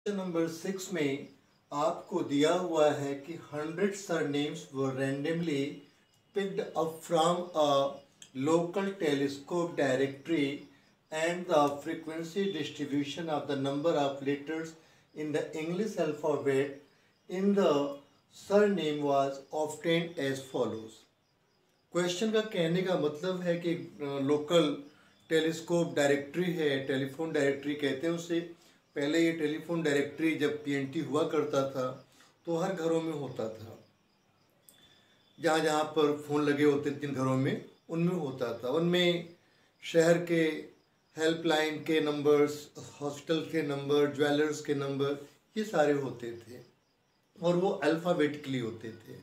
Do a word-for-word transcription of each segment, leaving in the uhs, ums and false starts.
Question number six में आपको दिया हुआ है कि hundred surnames were randomly picked up from a local telescope directory and the frequency distribution of the number of letters in the English alphabet in the surname was obtained as follows. क्वेश्चन का कहने का मतलब है कि local telescope directory है, telephone directory कहते हैं उसे। पहले ये टेलीफोन डायरेक्टरी जब पीएनटी हुआ करता था तो हर घरों में होता था, जहाँ जहाँ पर फ़ोन लगे होते जिन घरों में उनमें होता था। उनमें शहर के हेल्पलाइन के नंबर्स, हॉस्पिटल के नंबर, ज्वेलर्स के नंबर, ये सारे होते थे और वो अल्फ़ाबेटिकली होते थे।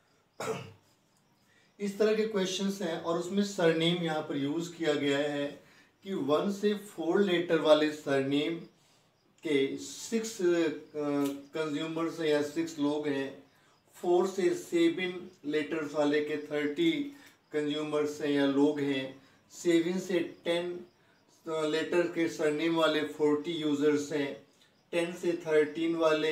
इस तरह के क्वेश्चंस हैं और उसमें सरनेम यहाँ पर यूज़ किया गया है कि वन से फोर लेटर वाले सरनेम के सिक्स कंज्यूमर्स हैं या सिक्स लोग हैं, फोर से सेवन लेटर्स वाले के थर्टी कंज्यूमर्स हैं या लोग हैं, सेवन से टेन लेटर के सरनेम वाले फोर्टी यूज़र्स हैं, टेन से थर्टीन वाले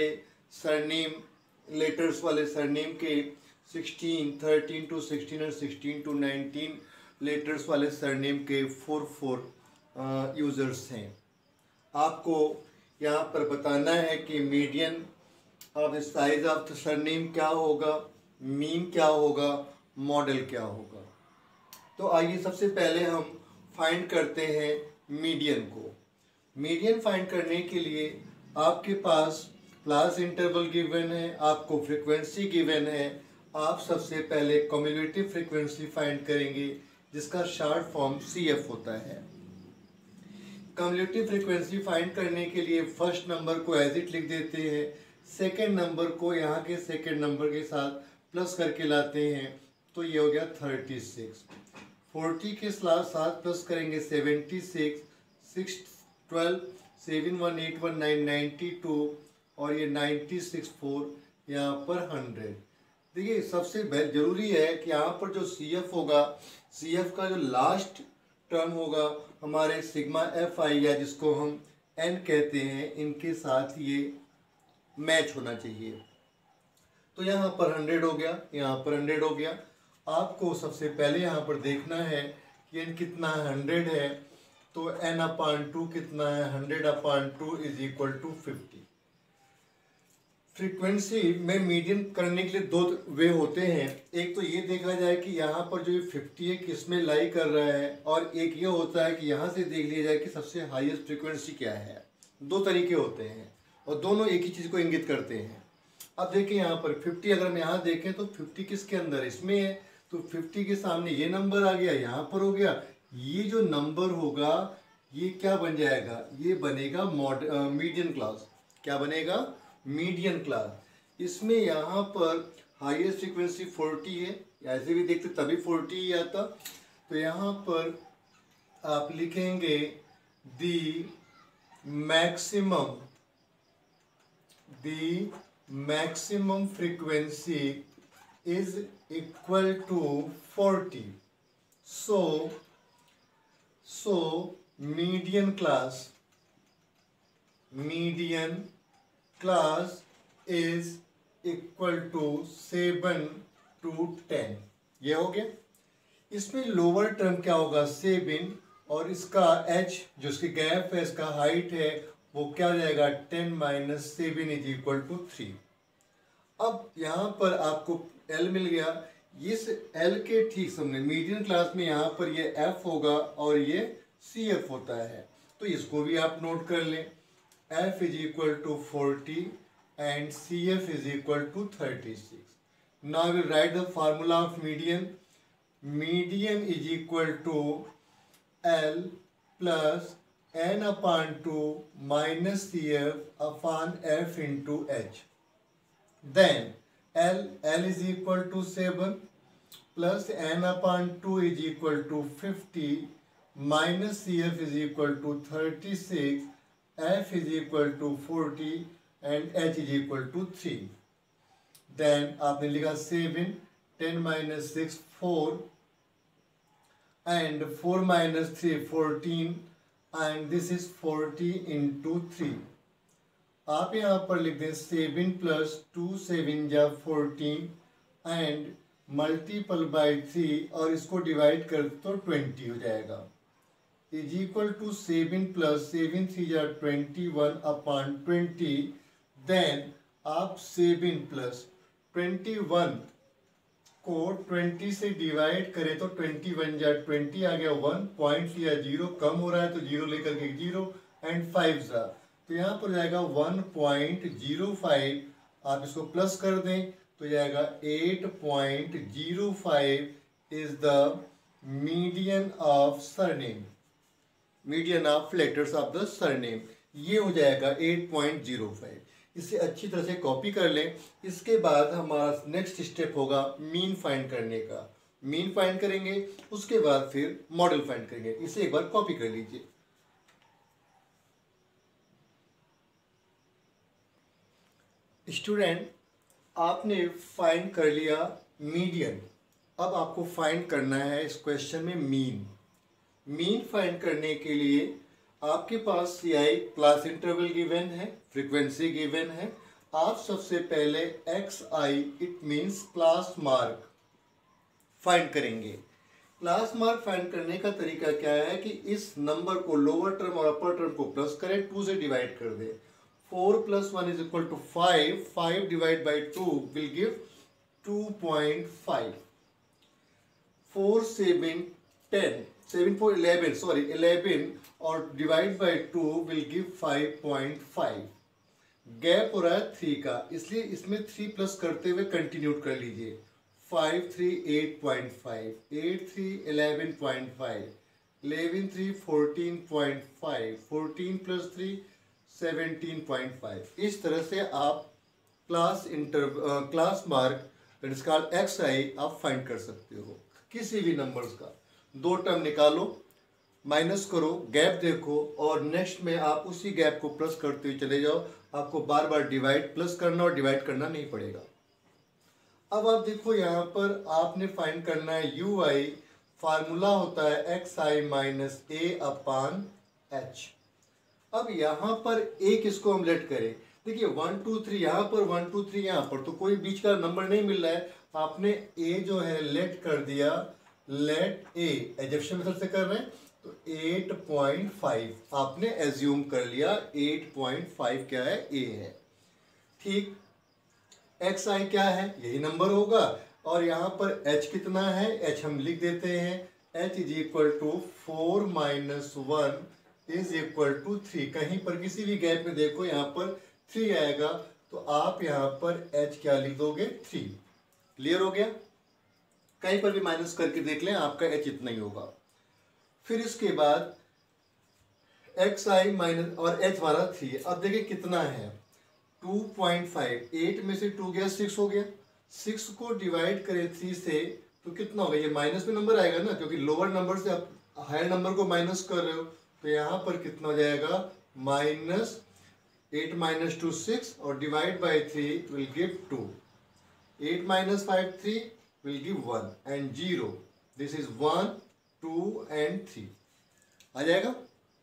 सरनेम लेटर्स वाले सरनेम के सिक्सटीन, थर्टीन टू सिक्सटीन और सिक्सटीन टू नाइनटीन लेटर्स वाले सरनेम के फोर फोर यूज़र्स हैं। आपको यहाँ पर बताना है कि median of the size of the surname क्या होगा, मीन क्या होगा, मॉडल क्या होगा। तो आइए सबसे पहले हम फाइंड करते हैं मीडियन को। मीडियन फाइंड करने के लिए आपके पास क्लास इंटरवल गिवन है, आपको फ्रीक्वेंसी गिवन है। आप सबसे पहले कम्युलेटिव फ्रीक्वेंसी फाइंड करेंगे जिसका शॉर्ट फॉर्म सी एफ होता है। कम्युलेटिव फ्रीक्वेंसी फाइंड करने के लिए फर्स्ट नंबर को एज इट लिख देते हैं, सेकेंड नंबर को यहाँ के सेकेंड नंबर के साथ प्लस करके लाते हैं, तो ये हो गया थर्टी सिक्स। फोर्टी के साथ साथ प्लस करेंगे seventy six, six twelve, seven one eight one nine ninety two और ये नाइन्टी सिक्स फोर यहाँ पर हंड्रेड। देखिए सबसे ज़रूरी है कि यहाँ पर जो सी एफ होगा, सी एफ का जो लास्ट टर्म होगा हमारे सिग्मा एफ आई या जिसको हम एन कहते हैं, इनके साथ ये मैच होना चाहिए। तो यहाँ पर हंड्रेड हो गया, यहाँ पर हंड्रेड हो गया। आपको सबसे पहले यहाँ पर देखना है कि एन कितना हंड्रेड है, तो एन अपान टू कितना है, hundred upon two is equal to fifty. Frequency में मीडियन करने के लिए दो वे होते हैं। एक तो ये देखा जाए कि यहाँ पर जो ये फिफ्टी है किस में लाई कर रहा है, और एक ये होता है कि यहाँ से देख लिया जाए कि सबसे हाईएस्ट फ्रीक्वेंसी क्या है। दो तरीके होते हैं और दोनों एक ही चीज़ को इंगित करते हैं। अब देखिए यहाँ पर फिफ्टी, अगर हम यहाँ देखें तो फिफ्टी किसके अंदर, इसमें है, तो फिफ्टी के सामने ये नंबर आ गया, यहाँ पर हो गया। ये जो नंबर होगा ये क्या बन जाएगा, ये बनेगा मॉड मीडियन क्लास। क्या बनेगा, मीडियन क्लास। इसमें यहाँ पर हाईएस्ट फ्रीक्वेंसी फोर्टी है, ऐसे भी देखते तभी फोर्टी ही आता। तो यहाँ पर आप लिखेंगे the maximum the maximum frequency is equal to forty. So so median class median class is equal to seven to ten. ये हो गया। इसमें लोअर टर्म क्या होगा, सेवन, और इसका एच जो इसकी गैप है, इसका हाइट है, वो क्या हो जाएगा, ten minus seven is equal to three. अब यहाँ पर आपको एल मिल गया। इस एल के ठीक सामने मीडियन क्लास में यहाँ पर ये एफ होगा और ये सी एफ होता है, तो इसको भी आप नोट कर लें। F is equal to forty and C F is equal to thirty-six. Now we write the formula of median. Median is equal to L plus N upon two minus C F upon F into H. Then L, L is equal to seven plus N upon two is equal to fifty minus C F is equal to thirty-six. F is equal to forty and H is equal to three. Then आपने लिखा seven, ten minus six four and four minus three fourteen and this is forty into three. आप यहाँ पर लिख दें seven plus two seven जा fourteen and multiple by three और इसको डिवाइड कर तो ट्वेंटी हो जाएगा is equal to seven plus seven three जा twenty one upon twenty. Then आप सेवन प्लस ट्वेंटी वन को ट्वेंटी से डिवाइड करें तो ट्वेंटी वन जा ट्वेंटी आ गया, वन पॉइंट लिया जीरो कम हो रहा है तो जीरो लेकर के जीरो एंड फाइव जा तो यहाँ पर जाएगा वन पॉइंट जीरो फाइव। आप इसको प्लस कर दें तो जाएगा eight point zero five is the median of surname, median of letters of the surname. ये हो जाएगा एट पॉइंट जीरो फाइव। इसे अच्छी तरह से कॉपी कर लें। इसके बाद हमारा नेक्स्ट स्टेप होगा मीन फाइंड करने का। मीन फाइंड करेंगे, उसके बाद फिर मॉडल फाइंड करेंगे। इसे एक बार कॉपी कर लीजिए। स्टूडेंट, आपने फाइंड कर लिया मीडियन। अब आपको फाइंड करना है इस क्वेश्चन में मीन। मीन फाइंड करने के लिए आपके पास C I class interval given है, फ्रीक्वेंसी गिवन है। आप सबसे पहले X I it means class mark find करेंगे। क्लास मार्क फाइंड करने का तरीका क्या है कि इस नंबर को लोअर टर्म और अपर टर्म को प्लस करें, टू से डिवाइड कर दें। Four plus one is equal to five, five divide by two will give two point five. Four seven ten, seven four eleven, sorry eleven और divide by two will give five point five. Gap हो रहा है three का, इसलिए इसमें three plus करते हुए continue कर लीजिए। Five three eight point five, eight three eleven point five, eleven three fourteen point five, fourteen plus three seventeen point five. इस तरह से आप class inter class mark that is called X I आप find कर सकते हो। किसी भी नंबर्स का दो टर्म निकालो, माइनस करो, गैप देखो और नेक्स्ट में आप उसी गैप को प्लस करते हुए चले जाओ। आपको बार बार डिवाइड प्लस करना और डिवाइड करना नहीं पड़ेगा। अब आप देखो यहाँ पर आपने फाइंड करना है यू आई। फार्मूला होता है X I minus A upon H. अब यहाँ पर ए किसको हम लेट करें? देखिए वन टू थ्री यहाँ पर, वन टू थ्री यहाँ पर, तो कोई बीच का नंबर नहीं मिल रहा है। आपने ए जो है लेट कर दिया, लेट ए एजप्शन मेथड से कर रहे हैं तो एट पॉइंट फाइव आपने एज्यूम कर लिया। एट पॉइंट फाइव क्या है? ए है। ठीक, एक्स आई क्या है? यही नंबर होगा। और यहाँ पर एच कितना है? एच हम लिख देते हैं H is equal to four minus one is equal to three. कहीं पर किसी भी गैप में देखो यहाँ पर थ्री आएगा तो आप यहाँ पर एच क्या लिख दोगे? थ्री। क्लियर हो गया? कहीं पर भी माइनस करके देख लें, आपका एच इतना ही होगा। फिर इसके बाद एक्स आई माइनस और एच हमारा थ्री है। अब देखिए कितना है? To point five. एट में से टू गया, सिक्स हो गया। सिक्स को डिवाइड करें थ्री से तो कितना होगा? ये माइनस में नंबर आएगा ना, क्योंकि लोअर नंबर से आप हायर नंबर को माइनस कर रहे हो। तो यहाँ पर कितना हो जाएगा? Minus eight minus two six और divide by three will give two. Eight minus five three will give one and zero. This is one two and three आ जाएगा।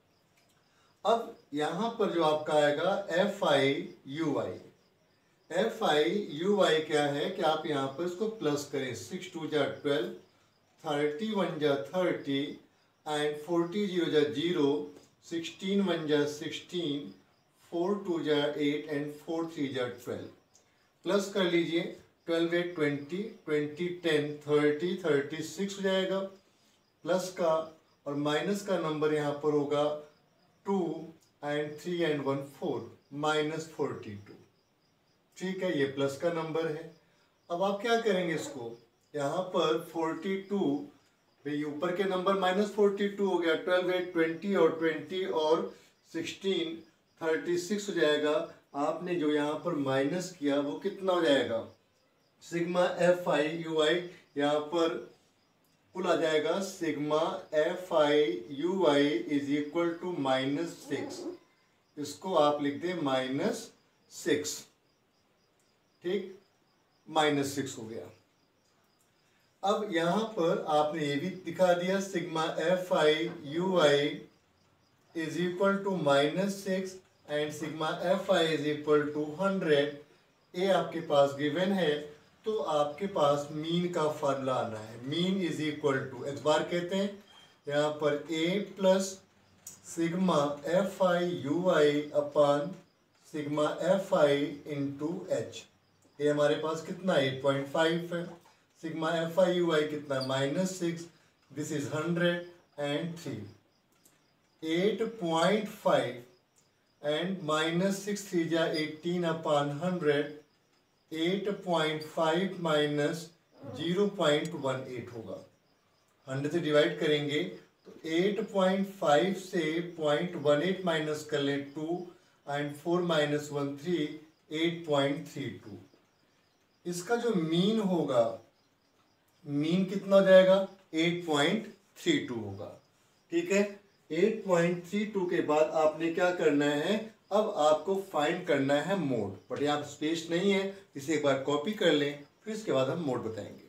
अब यहाँ पर जो आपका आएगा F I U I. F I U I क्या है कि आप यहाँ पर इसको प्लस करें। सिक्स टू जा ट्वेल्व, थर्टी वन जा थर्टी एंड फोर्टी जीरो जा जीरो, सिक्सटीन वन जा सिक्सटीन, फोर टू जा एट एंड फोर थ्री जा ट्वेल्व। प्लस कर लीजिए, twelve eight twenty, twenty ten thirty, thirty six हो जाएगा। प्लस का और माइनस का नंबर यहाँ पर होगा two and three and one four, minus forty two. ठीक है, ये प्लस का नंबर है। अब आप क्या करेंगे इसको? यहाँ पर फोर्टी टू, भाई ऊपर के नंबर माइनस फोर्टी टू हो गया, ट्वेल्व एट ट्वेंटी और ट्वेंटी और सिक्सटीन थर्टी सिक्स हो जाएगा। आपने जो यहाँ पर माइनस किया वो कितना हो जाएगा? Sigma F I U I यहाँ पर कुल आ जाएगा sigma F I U I is equal to minus six. इसको आप लिख दें माइनस सिक्स। ठीक, माइनस सिक्स हो गया। अब यहाँ पर आपने ये भी दिखा दिया sigma F I U I is equal to minus six and sigma F I is equal to hundred, A आपके पास गिवन है, तो आपके पास मीन का फार्मूला आना है। Mean is equal to X bar कहते हैं, यहाँ पर A plus sigma F I U I upon sigma F I into H. ये हमारे पास कितना एट पॉइंट फाइव है, sigma F I U I कितना minus six, this is hundred and three. Eight point five and minus six three जा eighteen upon hundred, eight point five minus zero point one eight होगा। Hundred से divide करेंगे तो eight point five से point one eight minus कर ले two and four minus one three, eight point three two. इसका जो मीन होगा, मीन कितना हो जाएगा, एट पॉइंट थ्री टू होगा। ठीक है, एट पॉइंट थ्री टू के बाद आपने क्या करना है, अब आपको फाइंड करना है मोड। बट यहाँ स्पेस नहीं है, इसे एक बार कॉपी कर लें, फिर इसके बाद हम मोड बताएंगे।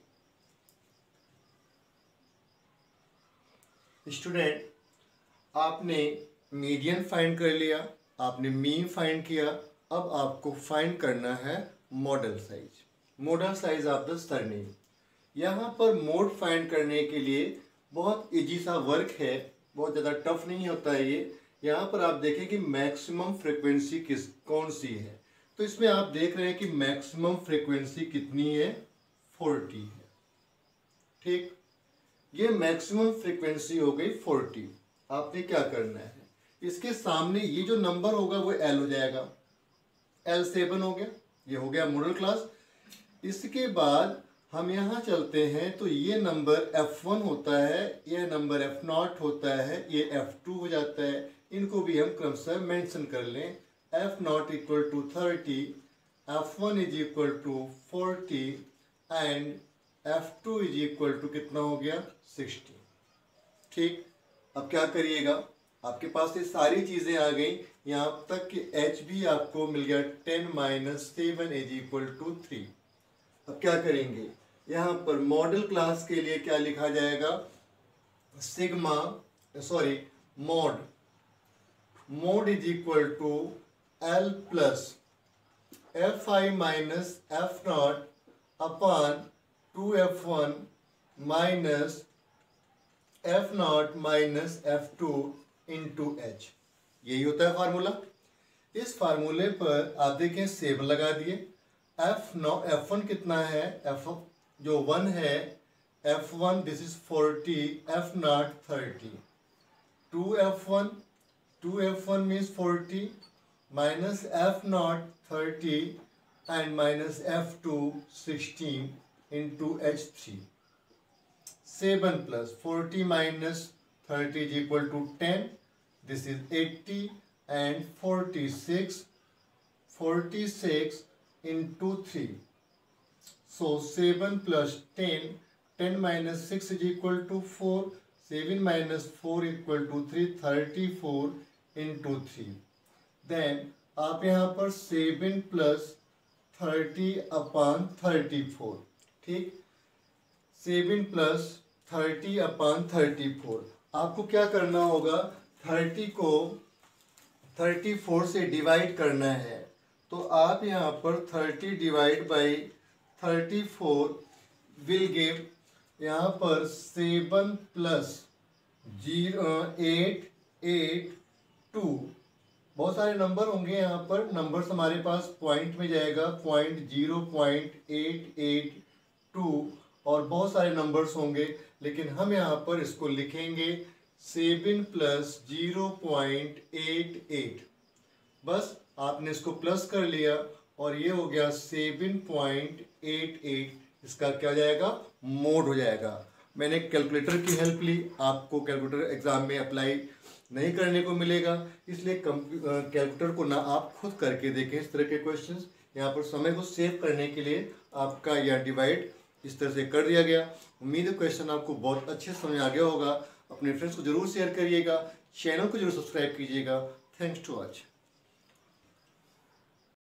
स्टूडेंट, आपने मीडियन फाइंड कर लिया, आपने मीन फाइंड किया, अब आपको फाइंड करना है modal size. Modal size of the surname. यहाँ पर मोड फाइंड करने के लिए बहुत इजी सा वर्क है, बहुत ज़्यादा टफ नहीं होता है ये। यहाँ पर आप देखें कि मैक्सिमम फ्रिक्वेंसी किस कौन सी है, तो इसमें आप देख रहे हैं कि मैक्सिमम फ्रिक्वेंसी कितनी है, फोर्टी है। ठीक, ये मैक्सिमम फ्रिक्वेंसी हो गई फोर्टी। आपने क्या करना है, इसके सामने ये जो नंबर होगा वो एल हो जाएगा, एल सेवन हो गया, ये हो गया मॉडल क्लास। इसके बाद हम यहाँ चलते हैं तो ये नंबर एफ वन होता है, ये नंबर एफ नॉट होता है, ये एफ टू हो जाता है। इनको भी हम क्रमशः मेंशन कर लें। F naught equal to thirty, F one is equal to forty and F two is equal to कितना हो गया, सिक्सटी। ठीक, अब क्या करिएगा, आपके पास ये सारी चीज़ें आ गई, यहाँ तक कि एच भी आपको मिल गया, ten minus seven is equal to three. अब क्या करेंगे, यहाँ पर मॉडल क्लास के लिए क्या लिखा जाएगा, sigma sorry mode, mode is equal to L plus F I minus F naught upon two F one minus F naught minus F two into H. यही होता है फार्मूला। इस फार्मूले पर आप देखें सेव लगा दिए। एफ नॉ एफ वन कितना है, एफ जो वन है, F one this is forty, F naught thirty, two F one, two F one means forty minus F naught thirty and minus F two sixteen into H three. Seven plus forty minus thirty is equal to ten, this is eighty and forty-six, forty-six into three, so seven plus ten, ten minus six is equal to four, seven minus four equal to three, thirty-four into three। then आप यहाँ पर seven plus thirty upon thirty-four, ठीक, seven plus thirty upon thirty-four। आपको क्या करना होगा, thirty को thirty four से डिवाइड करना है, तो आप यहाँ पर thirty divide by thirty four will give यहाँ पर seven plus zero eight eight two. बहुत सारे नंबर होंगे यहाँ पर, नंबर्स हमारे पास पॉइंट में जाएगा, point zero point eight eight two और बहुत सारे नंबर्स होंगे, लेकिन हम यहाँ पर इसको लिखेंगे seven plus zero point eight eight. बस आपने इसको प्लस कर लिया और ये हो गया सेवन पॉइंट एट एट। इसका क्या हो जाएगा, मोड हो जाएगा। मैंने कैलकुलेटर की हेल्प ली, आपको कैलकुलेटर एग्जाम में अप्लाई नहीं करने को मिलेगा, इसलिए कैलकुलेटर को ना आप खुद करके देखें इस तरह के क्वेश्चंस। यहाँ पर समय को सेव करने के लिए आपका यह डिवाइड इस तरह से कर दिया गया। उम्मीद है क्वेश्चन आपको बहुत अच्छे समझ आ गया होगा। अपने फ्रेंड्स को जरूर शेयर करिएगा, चैनल को जरूर सब्सक्राइब कीजिएगा। Thanks to watch.